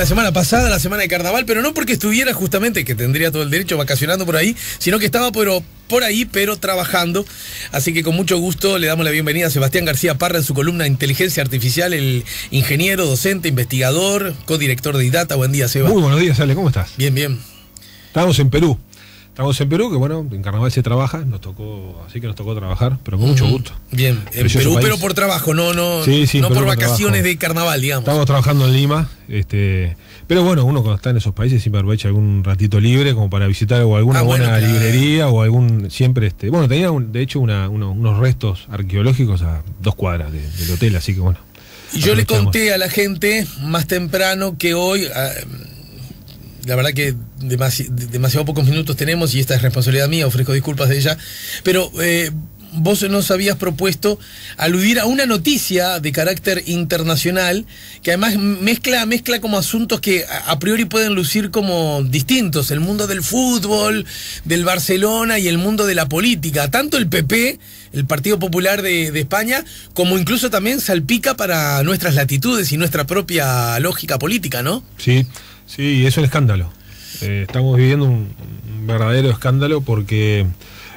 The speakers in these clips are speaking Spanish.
la semana pasada, la semana de carnaval, pero no porque estuviera justamente, que tendría todo el derecho, vacacionando por ahí, sino que estaba por ahí, pero trabajando. Así que con mucho gusto le damos la bienvenida a Sebastián García Parra en su columna Inteligencia Artificial, el ingeniero, docente, investigador, codirector de IDATA. Buen día, Seba. Muy buenos días, Ale, ¿cómo estás? Bien, bien. Estamos en Perú, que bueno, en carnaval se trabaja, así que nos tocó trabajar, pero con mucho gusto. Bien, en Perú, pero por trabajo, no por vacaciones de carnaval, digamos. Estamos trabajando en Lima, pero bueno, uno cuando está en esos países siempre aprovecha algún ratito libre como para visitar alguna buena librería o bueno, tenía de hecho unos restos arqueológicos a 2 cuadras del hotel, así que bueno. Y yo le conté a la gente más temprano que hoy, la verdad que demasiado pocos minutos tenemos y esta es responsabilidad mía, ofrezco disculpas de ella, pero vos nos habías propuesto aludir a una noticia de carácter internacional que además mezcla como asuntos que a priori pueden lucir como distintos, el mundo del fútbol, del Barcelona y el mundo de la política, tanto el PP, el Partido Popular de España, como incluso también salpica para nuestras latitudes y nuestra propia lógica política, ¿no? Sí, es un escándalo. Estamos viviendo un verdadero escándalo porque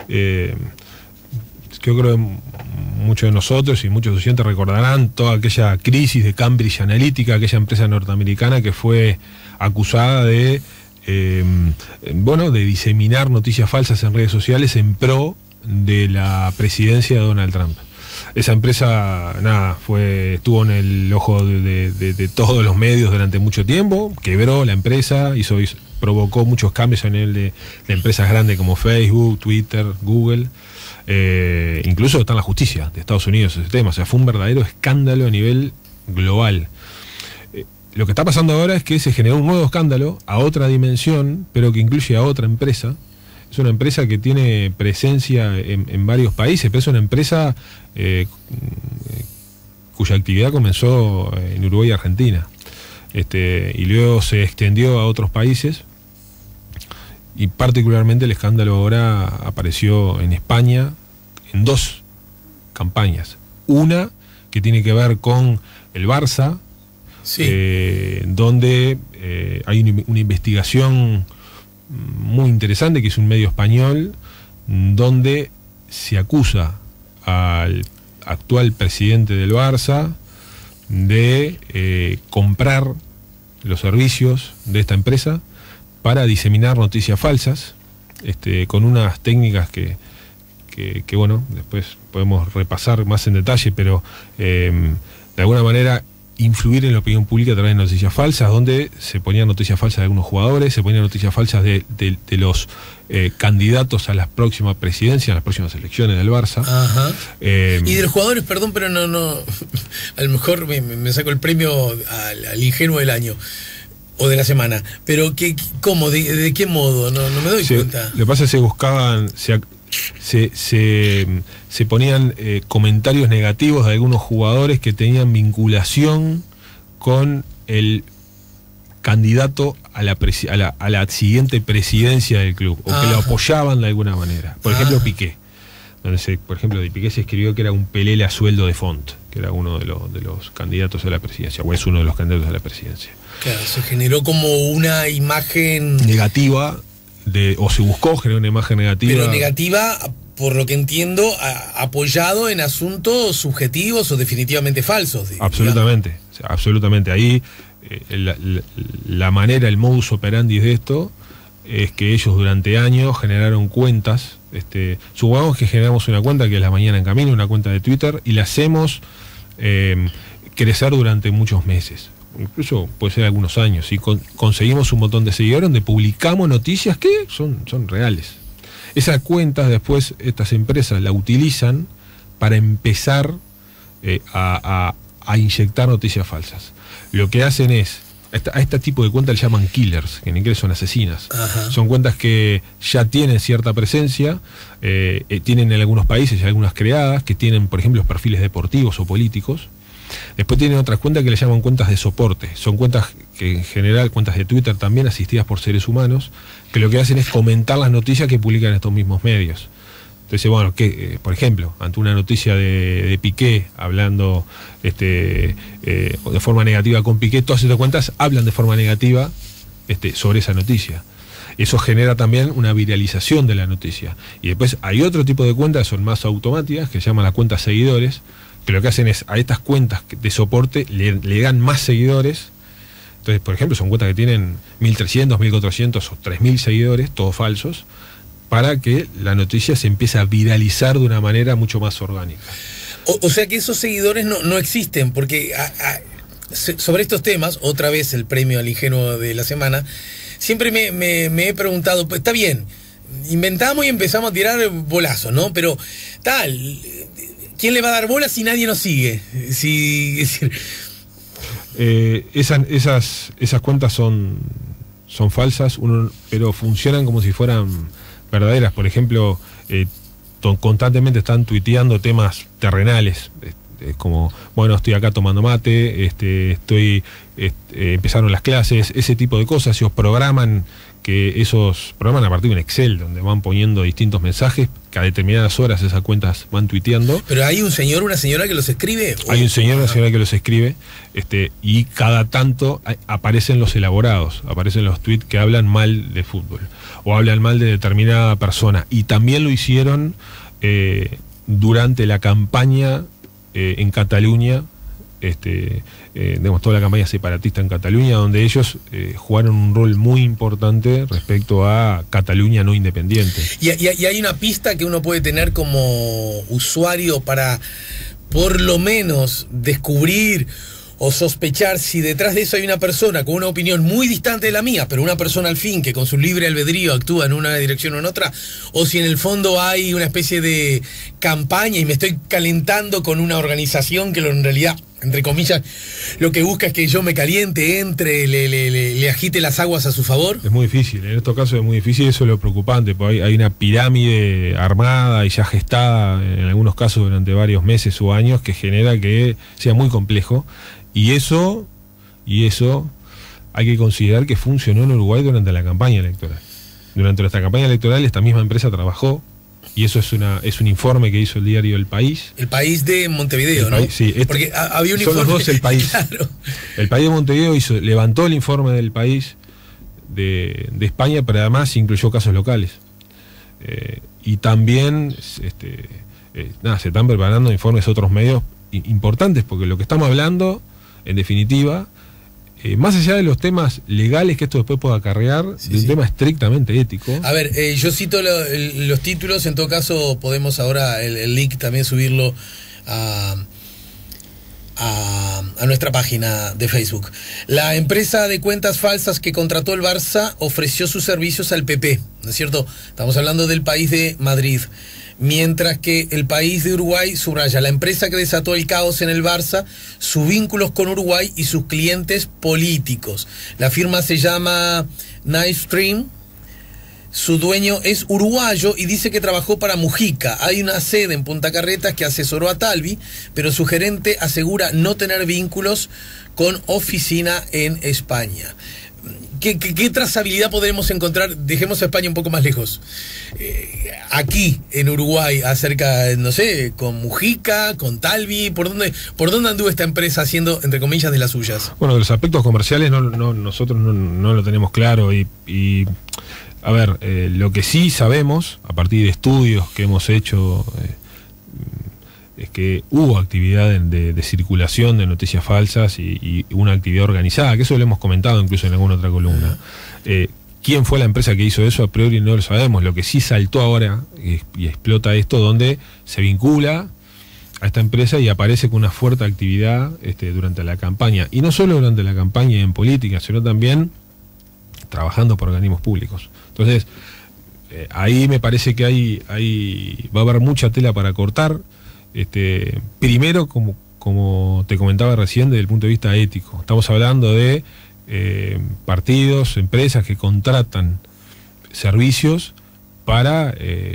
yo creo que muchos de nosotros y muchos oyentes recordarán toda aquella crisis de Cambridge Analytica, aquella empresa norteamericana que fue acusada de diseminar noticias falsas en redes sociales en pro de la presidencia de Donald Trump. Esa empresa, estuvo en el ojo de todos los medios durante mucho tiempo, quebró la empresa, provocó muchos cambios a nivel de empresas grandes como Facebook, Twitter, Google. Incluso está en la justicia de Estados Unidos ese tema, o sea, fue un verdadero escándalo a nivel global. Lo que está pasando ahora es que se generó un nuevo escándalo a otra dimensión, pero que incluye a otra empresa. Es una empresa que tiene presencia en varios países, pero es una empresa cuya actividad comenzó en Uruguay y Argentina. Y luego se extendió a otros países. Y particularmente el escándalo ahora apareció en España en 2 campañas. Una que tiene que ver con el Barça, donde hay una investigación muy interesante, que es un medio español, donde se acusa al actual presidente del Barça de comprar los servicios de esta empresa para diseminar noticias falsas, con unas técnicas que bueno, después podemos repasar más en detalle, pero de alguna manera influir en la opinión pública a través de noticias falsas, donde se ponían noticias falsas de algunos jugadores, se ponían noticias falsas de los candidatos a las próximas presidencias, a las próximas elecciones del Barça. Ajá. Y de los jugadores, perdón, pero no a lo mejor me saco el premio al ingenuo del año o de la semana, pero ¿cómo? ¿De qué modo? No me doy cuenta. Lo que pasa es que se buscaban, se ponían comentarios negativos de algunos jugadores que tenían vinculación con el candidato a la siguiente presidencia del club, o que lo apoyaban de alguna manera. Por ejemplo, Piqué. Por ejemplo, de Piqué se escribió que era un pelele a sueldo de Font, que era uno de los candidatos a la presidencia, o es uno de los candidatos a la presidencia. Claro, se generó como una imagen negativa, o se buscó generar una imagen negativa. Pero negativa, por lo que entiendo, apoyado en asuntos subjetivos o definitivamente falsos. Absolutamente, absolutamente. Ahí la manera, el modus operandi de esto es que ellos durante años generaron cuentas. Supongamos que generamos una cuenta que es La Mañana en Camino, una cuenta de Twitter, y la hacemos crecer durante muchos meses, incluso puede ser algunos años, y conseguimos un montón de seguidores donde publicamos noticias que son reales. Esas cuentas después estas empresas la utilizan para empezar a inyectar noticias falsas. Lo que hacen es, a este tipo de cuentas le llaman killers, que en inglés son asesinas. Ajá. Son cuentas que ya tienen cierta presencia, tienen en algunos países algunas creadas, que tienen, por ejemplo, perfiles deportivos o políticos. Después tienen otras cuentas que le llaman cuentas de soporte. Son cuentas que en general, cuentas de Twitter también, asistidas por seres humanos, que lo que hacen es comentar las noticias que publican estos mismos medios. Entonces, bueno, por ejemplo, ante una noticia de Piqué hablando de forma negativa con Piqué, todas estas cuentas hablan de forma negativa sobre esa noticia. Eso genera también una viralización de la noticia. Y después hay otro tipo de cuentas que son más automáticas, que se llaman las cuentas seguidores, que lo que hacen es a estas cuentas de soporte le dan más seguidores. Entonces, por ejemplo, son cuentas que tienen 1.300, 1.400 o 3.000 seguidores, todos falsos, para que la noticia se empiece a viralizar de una manera mucho más orgánica. O sea que esos seguidores no existen, porque sobre estos temas, otra vez el premio al ingenuo de la semana, siempre me he preguntado, pues, está bien, inventamos y empezamos a tirar bolazos, ¿no? Pero tal, ¿quién le va a dar bola si nadie nos sigue? Es decir, esas cuentas son falsas, pero funcionan como si fueran verdaderas. Por ejemplo, constantemente están tuiteando temas terrenales, como, bueno, estoy acá tomando mate, empezaron las clases, ese tipo de cosas. Ellos programan a partir de un Excel donde van poniendo distintos mensajes, que a determinadas horas esas cuentas van tuiteando. ¿Pero hay un señor o una señora que los escribe? Hay un señor o una señora que los escribe, y cada tanto aparecen los elaborados, aparecen los tweets que hablan mal de fútbol o hablan mal de determinada persona. Y también lo hicieron durante la campaña en Cataluña, toda la campaña separatista en Cataluña, donde ellos jugaron un rol muy importante respecto a Cataluña no independiente. ¿Y hay una pista que uno puede tener como usuario para por lo menos descubrir o sospechar si detrás de eso hay una persona con una opinión muy distante de la mía, pero una persona al fin que con su libre albedrío actúa en una dirección o en otra, o si en el fondo hay una especie de campaña y me estoy calentando con una organización que en realidad, entre comillas, lo que busca es que yo me caliente, entre, le agite las aguas a su favor? Es muy difícil, en estos casos es muy difícil, eso es lo preocupante, porque hay una pirámide armada y ya gestada en algunos casos durante varios meses o años que genera que sea muy complejo. Y eso hay que considerar que funcionó en Uruguay durante la campaña electoral. Durante nuestra campaña electoral esta misma empresa trabajó, y eso es un informe que hizo el diario El País. El País de Montevideo, ¿no? Sí, porque había un son informe. Los dos El País. Claro. El País de Montevideo levantó el informe del País de España, pero además incluyó casos locales. Y también se están preparando informes de otros medios importantes, porque lo que estamos hablando, en definitiva, más allá de los temas legales que esto después pueda acarrear, de un tema estrictamente ético. A ver, yo cito los títulos, en todo caso podemos ahora el link también subirlo a nuestra página de Facebook. La empresa de cuentas falsas que contrató el Barça ofreció sus servicios al PP, ¿no es cierto? Estamos hablando del País de Madrid. Mientras que El País de Uruguay subraya: la empresa que desató el caos en el Barça, sus vínculos con Uruguay y sus clientes políticos. La firma se llama Nightstream, su dueño es uruguayo y dice que trabajó para Mujica. Hay una sede en Punta Carretas que asesoró a Talvi, pero su gerente asegura no tener vínculos con oficina en España. ¿Qué trazabilidad podremos encontrar? Dejemos a España un poco más lejos. Aquí, en Uruguay, acerca, no sé, con Mujica, con Talvi, ¿por dónde anduvo esta empresa haciendo, entre comillas, de las suyas? Bueno, de los aspectos comerciales nosotros no lo tenemos claro y a ver, lo que sí sabemos, a partir de estudios que hemos hecho, es que hubo actividad de circulación de noticias falsas y una actividad organizada, que eso lo hemos comentado incluso en alguna otra columna. ¿Quién fue la empresa que hizo eso? A priori no lo sabemos. Lo que sí saltó ahora y explota esto, donde se vincula a esta empresa y aparece con una fuerte actividad durante la campaña. Y no solo durante la campaña en política, sino también trabajando por organismos públicos. Entonces, ahí me parece que va a haber mucha tela para cortar. Primero, como te comentaba recién, desde el punto de vista ético. Estamos hablando de partidos, empresas que contratan servicios para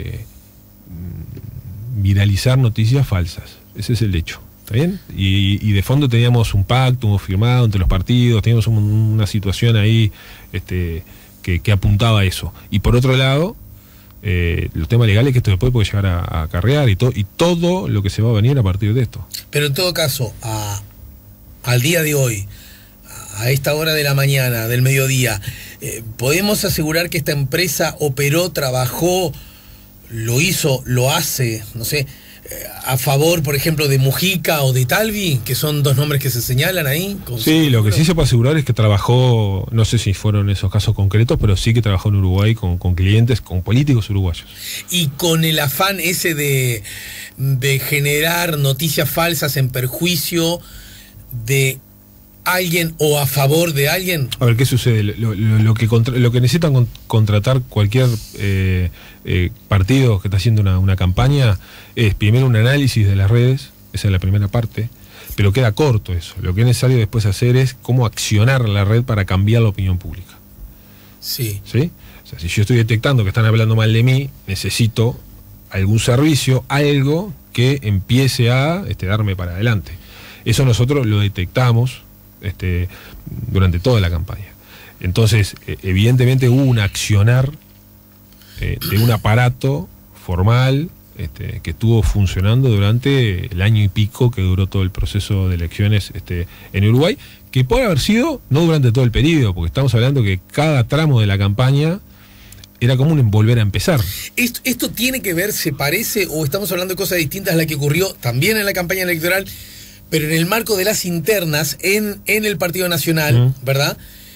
viralizar noticias falsas. Ese es el hecho. ¿Está bien? Y de fondo teníamos un pacto firmado entre los partidos, teníamos una situación ahí que apuntaba a eso. Y por otro lado, los temas legales que esto después puede llegar a acarrear y todo lo que se va a venir a partir de esto. Pero en todo caso, al día de hoy, a esta hora de la mañana, del mediodía, ¿podemos asegurar que esta empresa operó, trabajó, lo hizo, lo hace, no sé, a favor, por ejemplo, de Mujica o de Talvi, que son dos nombres que se señalan ahí? Sí, lo que sí se puede asegurar es que trabajó, no sé si fueron esos casos concretos, pero sí que trabajó en Uruguay con clientes, con políticos uruguayos. Y con el afán ese de generar noticias falsas en perjuicio de alguien o a favor de alguien. A ver, ¿qué sucede? Lo que necesitan contratar cualquier partido que está haciendo una campaña es primero un análisis de las redes, esa es la primera parte, pero queda corto eso. Lo que es necesario después hacer es cómo accionar la red para cambiar la opinión pública. Sí. ¿Sí? O sea, si yo estoy detectando que están hablando mal de mí, necesito algún servicio, algo que empiece a darme para adelante. Eso nosotros lo detectamos durante toda la campaña. Entonces, evidentemente hubo un accionar de un aparato formal que estuvo funcionando durante el año y pico que duró todo el proceso de elecciones en Uruguay, que puede haber sido no durante todo el periodo, porque estamos hablando que cada tramo de la campaña era como un volver a empezar. ¿Esto tiene que ver, se parece, o estamos hablando de cosas distintas a la que ocurrió también en la campaña electoral, pero en el marco de las internas en el Partido Nacional, ¿verdad?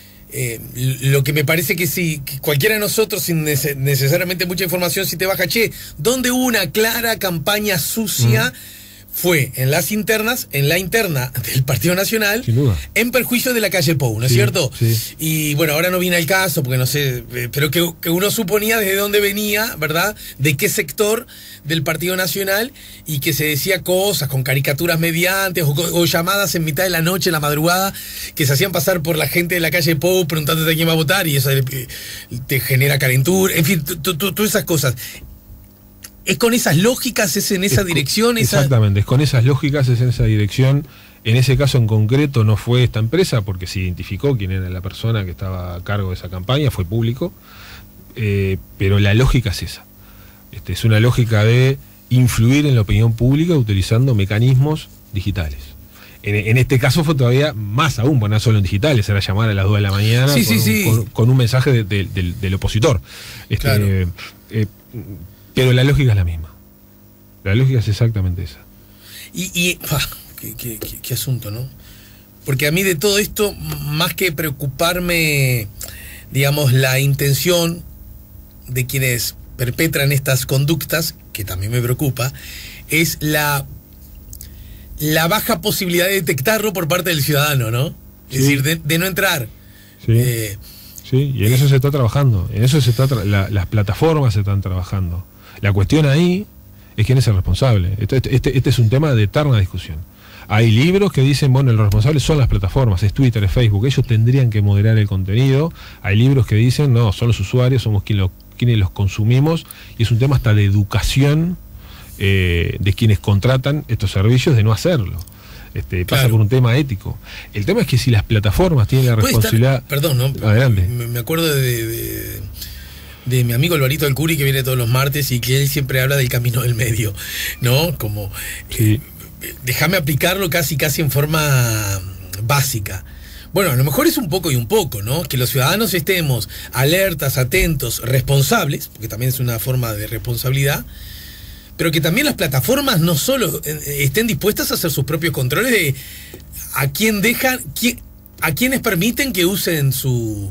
Lo que me parece que si cualquiera de nosotros, sin necesariamente mucha información, si te baja, donde hubo una clara campaña sucia, fue en las internas, en la interna del Partido Nacional, sin duda, en perjuicio de la calle Pou, ¿no es cierto? Sí. Y bueno, ahora no viene al caso, porque no sé, pero que uno suponía desde dónde venía, ¿verdad? De qué sector del Partido Nacional, y que se decía cosas con caricaturas mediantes o llamadas en mitad de la noche, en la madrugada, que se hacían pasar por la gente de la calle Pou preguntándote a quién va a votar, y eso te genera calentura, en fin, todas esas cosas. ¿Es con esas lógicas, es en esa dirección? Exactamente, es con esas lógicas, es en esa dirección. En ese caso en concreto no fue esta empresa, porque se identificó quién era la persona que estaba a cargo de esa campaña, fue público, pero la lógica es esa. Es una lógica de influir en la opinión pública utilizando mecanismos digitales. En este caso fue todavía más aún, bueno, no solo en digitales, era llamar a las 2 de la mañana con un mensaje del opositor. Claro. Pero la lógica es la misma. La lógica es exactamente esa. Qué asunto, ¿no? Porque a mí de todo esto, más que preocuparme, digamos, la intención de quienes perpetran estas conductas, que también me preocupa, es la baja posibilidad de detectarlo por parte del ciudadano, ¿no? Es decir, de no entrar. Sí. Sí, y en eso se está trabajando. En eso las plataformas se están trabajando. La cuestión ahí es quién es el responsable. Este es un tema de eterna discusión. Hay libros que dicen, bueno, los responsables son las plataformas, es Twitter, es Facebook, ellos tendrían que moderar el contenido. Hay libros que dicen, no, son los usuarios, somos quienes los consumimos, y es un tema hasta de educación de quienes contratan estos servicios de no hacerlo. Pasa por un tema ético. El tema es que si las plataformas tienen la responsabilidad... Perdón, ¿no? Adelante. Me acuerdo de mi amigo Alvarito del Curi, que viene todos los martes y que él siempre habla del camino del medio, ¿no? Como, sí. Déjame aplicarlo casi en forma básica. Bueno, a lo mejor es un poco y un poco, ¿no? Que los ciudadanos estemos alertas, atentos, responsables, porque también es una forma de responsabilidad, pero que también las plataformas no solo estén dispuestas a hacer sus propios controles de a quién dejan, a quienes permiten que usen su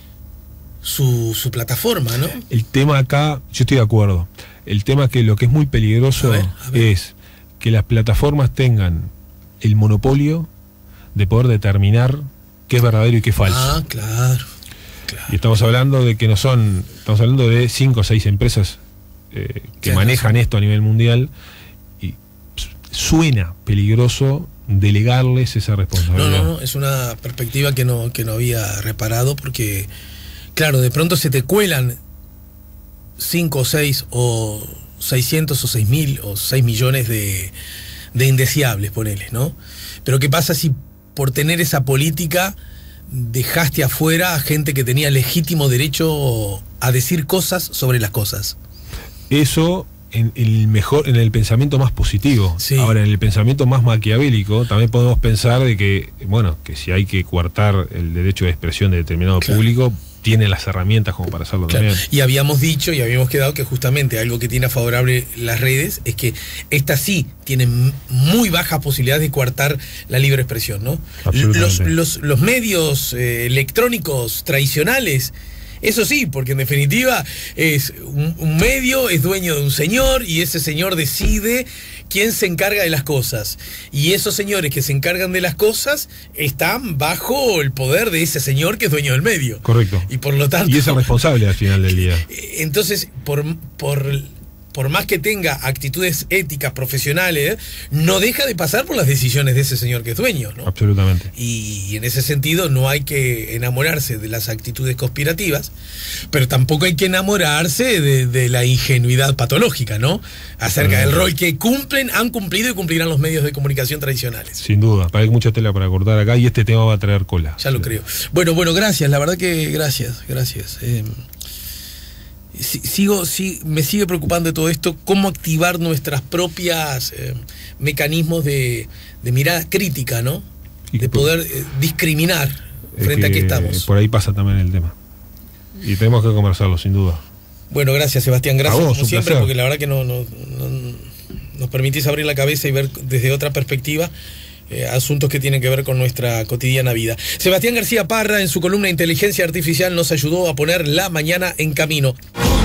plataforma, ¿no? El tema acá, yo estoy de acuerdo. El tema que lo que es muy peligroso a ver. Es que las plataformas tengan el monopolio de poder determinar qué es verdadero y qué es falso. Ah, claro. Y estamos hablando de que estamos hablando de 5 o 6 empresas que manejan esto a nivel mundial, y suena peligroso delegarles esa responsabilidad. No, es una perspectiva que no había reparado, porque claro, de pronto se te cuelan 5 o 6 o 600 o 6.000 o 6 millones de indeseables, ponele, ¿no? Pero ¿qué pasa si por tener esa política dejaste afuera a gente que tenía legítimo derecho a decir cosas sobre las cosas? Eso en el pensamiento más positivo. Sí. Ahora, en el pensamiento más maquiavélico, también podemos pensar de que, bueno, que si hay que coartar el derecho de expresión de determinado público, tiene las herramientas como para hacerlo también. Y habíamos dicho y habíamos quedado que justamente algo que tiene a favorable las redes es que estas sí tienen muy bajas posibilidades de coartar la libre expresión, ¿no? Los medios electrónicos tradicionales, eso sí, porque en definitiva es un medio, es dueño de un señor y ese señor decide quién se encarga de las cosas. Y esos señores que se encargan de las cosas están bajo el poder de ese señor que es dueño del medio. Correcto. Y por lo tanto... Y es el responsable al final del día. Entonces, por más que tenga actitudes éticas, profesionales, no deja de pasar por las decisiones de ese señor que es dueño, ¿no? Absolutamente. Y en ese sentido no hay que enamorarse de las actitudes conspirativas, pero tampoco hay que enamorarse de la ingenuidad patológica, ¿no? Acerca del rol que han cumplido y cumplirán los medios de comunicación tradicionales. Sin duda, hay mucha tela para cortar acá y este tema va a traer cola. Ya lo creo. Bueno, gracias, la verdad que gracias. Me sigue preocupando de todo esto, cómo activar nuestras propias mecanismos de mirada crítica, ¿no? De poder discriminar frente a qué estamos. Por ahí pasa también el tema. Y tenemos que conversarlo, sin duda. Bueno, gracias, Sebastián, gracias vos, como siempre, placer. porque la verdad que nos permitís abrir la cabeza y ver desde otra perspectiva asuntos que tienen que ver con nuestra cotidiana vida. Sebastián García Parra, en su columna Inteligencia Artificial, nos ayudó a poner la mañana en camino.